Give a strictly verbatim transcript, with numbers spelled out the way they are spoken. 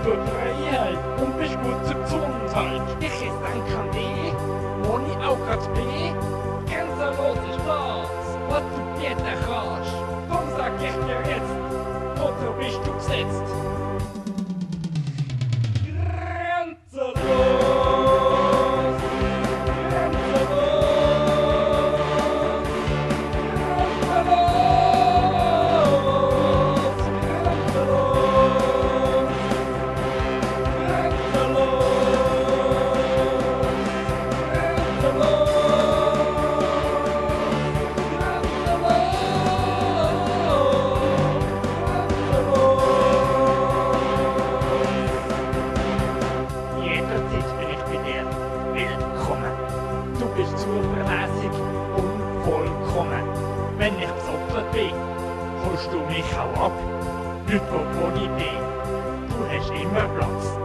für Freiheit und bist gut zur Gesundheit. Ich esse ein Kanä, Moni auch grad weh. Gränzelos ist das, was du bieten kannst. Darum sag ich dir jetzt, oder bist du gesetzt? Gränzelos! Du bist zuverlässig und vollkommen. Wenn ich besoffen bin, holst du mich auch ab. Nicht wo ich bin. Du hast immer Platz.